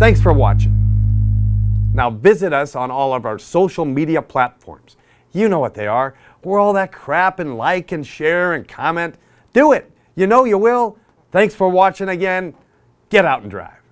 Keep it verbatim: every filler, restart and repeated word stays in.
Thanks for watching. Now visit us on all of our social media platforms. You know what they are. Where all that crap and like and share and comment. Do it. You know you will. Thanks for watching again. Get out and drive.